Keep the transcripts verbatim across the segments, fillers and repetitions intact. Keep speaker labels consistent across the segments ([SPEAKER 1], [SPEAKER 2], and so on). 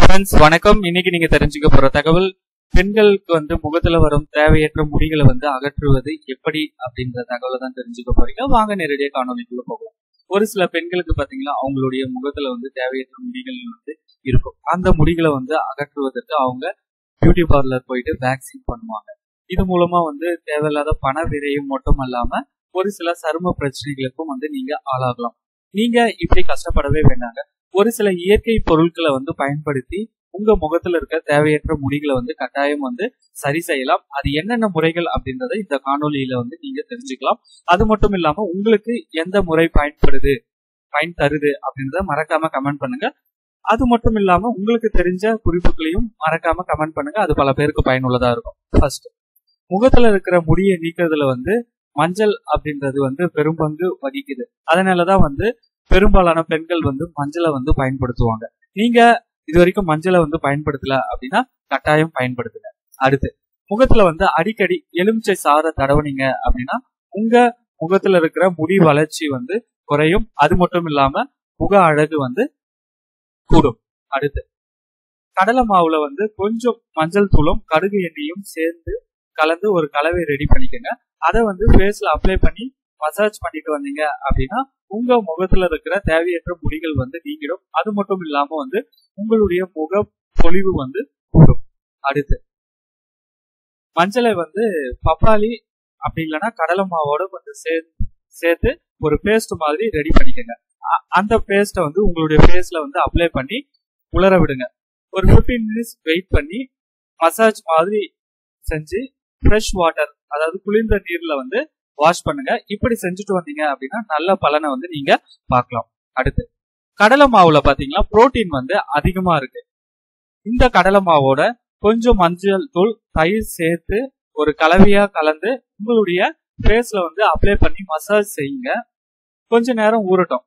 [SPEAKER 1] Friends வணக்கம். இன்னைக்கு நீங்க தெரிஞ்சுக்க போற தகவல், பெண்களுக்கு வந்து முகத்துல வரும் தேவையற்ற முடிகளை வந்து அகற்றுவது எப்படி அப்படின்ற தகவலை தான் தெரிஞ்சுக்க போறீங்க. வாங்க நேரடியாக காணொலிக்குள்ள போகலாம். ஒரு சில பெண்களுக்கு பாத்தீங்கன்னா அவங்களுடைய முகத்துல வந்து தேவையற்ற முடிகள் வந்து இருக்கும். அந்த முடிகளை வந்து அகற்றுவதற்கு அவங்க பியூட்டி பார்லர் போயிட்டு வேக்சின் பண்ணுவாங்க. இது மூலமா வந்து தேவையில்லாத பண விரயம் மட்டும் அல்லாம ஒரு சில சரும பிரச்சனைகளுக்கும் வந்து நீங்க ஆளாகலாம். நீங்க இப்படி கஷ்டப்படவே வேண்டாங்க. ஒரு சில இயற்கை பொருட்களை வந்து பயன்படுத்தி உங்க முகத்துல இருக்க தேவையற்ற முடிகளை வந்து கட்டாயம் வந்து சரி செய்யலாம். அது என்னென்ன முறைகள் அப்படின்றத இந்த காணொலியில வந்து நீங்க தெரிஞ்சுக்கலாம். அது மட்டும் இல்லாம உங்களுக்கு எந்த முறை பயன்படுது பயன் தருது அப்படின்றத மறக்காம கமெண்ட் பண்ணுங்க. அது மட்டும் இல்லாம உங்களுக்கு தெரிஞ்ச குறிப்புகளையும் மறக்காம கமெண்ட் பண்ணுங்க. அது பல பேருக்கு பயனுள்ளதா இருக்கும். ஃபர்ஸ்ட், முகத்துல இருக்கிற முடியை நீக்கிறதுல வந்து மஞ்சள் அப்படின்றது வந்து பெரும்பங்கு வகிக்குது. அதனாலதான் வந்து பெரும்பாலான பெண்கள் வந்து மஞ்சளை வந்து பயன்படுத்துவாங்க. நீங்க இது வரைக்கும் மஞ்சளை வந்து பயன்படுத்தல அப்படின்னா கட்டாயம் பயன்படுத்துங்க. அடுத்து, முகத்துல வந்து அடிக்கடி எலுமிச்சை சாறை தடவுனீங்க அப்படின்னா உங்க முகத்துல இருக்கிற முடி வளர்ச்சி வந்து குறையும். அது மட்டும் இல்லாம முக அழகு வந்து கூடும். அடுத்து, கடலை மாவுல வந்து கொஞ்சம் மஞ்சள் தூளும் கடுகு எண்ணெயும் சேர்ந்து கலந்து ஒரு கலவை ரெடி பண்ணிக்கோங்க. அதை வந்து ஃபேஸ்ல அப்ளை பண்ணி மசாஜ் பண்ணிட்டு வந்தீங்க அப்படின்னா உங்க முகத்துல இருக்கிற தேவையற்ற முடிகள் வந்து நீங்கிடும். அது மட்டும் இல்லாம வந்து உங்களுடைய முக பொலிவு வந்து கூடும். அடுத்து, மஞ்சளை வந்து பப்பாளி அப்படி இல்லைன்னா கடலை மாவோட வந்து சேர்த்து ஒரு பேஸ்ட் மாதிரி ரெடி பண்ணிக்கோங்க. அந்த பேஸ்ட்டை வந்து உங்களுடைய ஃபேஸ்ல வந்து அப்ளை பண்ணி உலர விடுங்க. ஒரு பிப்டீன் மினிட்ஸ் வெயிட் பண்ணி மசாஜ் மாதிரி செஞ்சு ஃப்ரெஷ் வாட்டர், அதாவது குளிர்ந்த நீர்ல வந்து வாஷ் பண்ணுங்க. இப்படி செஞ்சுட்டு வந்தீங்க அப்படின்னா நல்ல பலனை வந்து நீங்க பார்க்கலாம். அடுத்து, கடலை மாவுல பாத்தீங்கன்னா புரோட்டீன் வந்து அதிகமா இருக்கு. இந்த கடலை மாவோட கொஞ்சம் மஞ்சள் தூள், தயிர் சேர்த்து ஒரு கலவையா கலந்து உங்களுடைய ஃபேஸ்ல வந்து அப்ளை பண்ணி மசாஜ் செய்யுங்க. கொஞ்ச நேரம் ஊறட்டும்.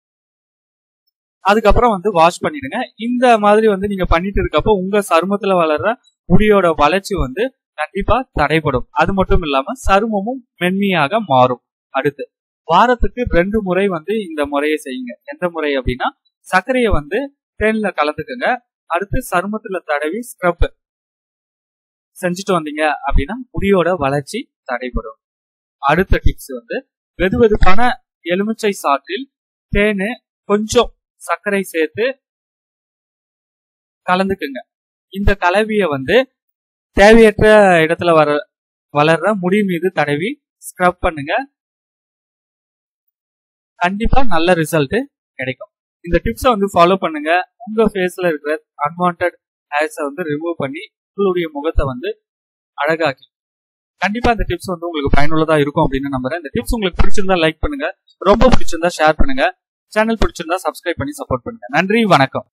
[SPEAKER 1] அதுக்கப்புறம் வந்து வாஷ் பண்ணிடுங்க. இந்த மாதிரி வந்து நீங்க பண்ணிட்டு இருக்கப்போ உங்க சருமத்துல வளர்ற முடியோட வளர்ச்சி வந்து கண்டிப்பா தடைபடும். அது மட்டும் இல்லாம சருமமும் மென்மையாக மாறும். அடுத்து, வாரத்துக்கு ரெண்டு முறை வந்து இந்த முறையை செய்யுங்க. எந்த முறை அப்படின்னா, சர்க்கரையை வந்து தேன்ல கலந்துக்குங்க. அடுத்து சருமத்துல தடவி ஸ்க்ரப் செஞ்சுட்டு வந்தீங்க அப்படின்னா முடியோட வளர்ச்சி தடைபடும். அடுத்த டிப்ஸ் வந்து, வெது வெதுப்பான எலுமிச்சை சாற்றில் தேனு கொஞ்சம் சர்க்கரை சேர்த்து கலந்துக்குங்க. இந்த கலவைய வந்து தேவையற்ற இடத்துல வர வளர்ற முடி மீது தடவி ஸ்க்ரப் பண்ணுங்க. கண்டிப்பா நல்ல ரிசல்ட் கிடைக்கும். இந்த டிப்ஸை வந்து ஃபாலோ பண்ணுங்க. உங்க ஃபேஸ்ல இருக்கிற அன்வான்ட் ஹேர்ஸை வந்து ரிமூவ் பண்ணி உங்களுடைய முகத்தை வந்து அழகாக்கி. கண்டிப்பா இந்த டிப்ஸ் வந்து உங்களுக்கு பயனுள்ளதா இருக்கும் அப்படின்னு நம்புறேன். இந்த டிப்ஸ் உங்களுக்கு பிடிச்சிருந்தா லைக் பண்ணுங்க, ரொம்ப பிடிச்சிருந்தா ஷேர் பண்ணுங்க, சேனல் பிடிச்சிருந்தா சப்ஸ்கிரைப் பண்ணி சப்போர்ட் பண்ணுங்க. நன்றி, வணக்கம்.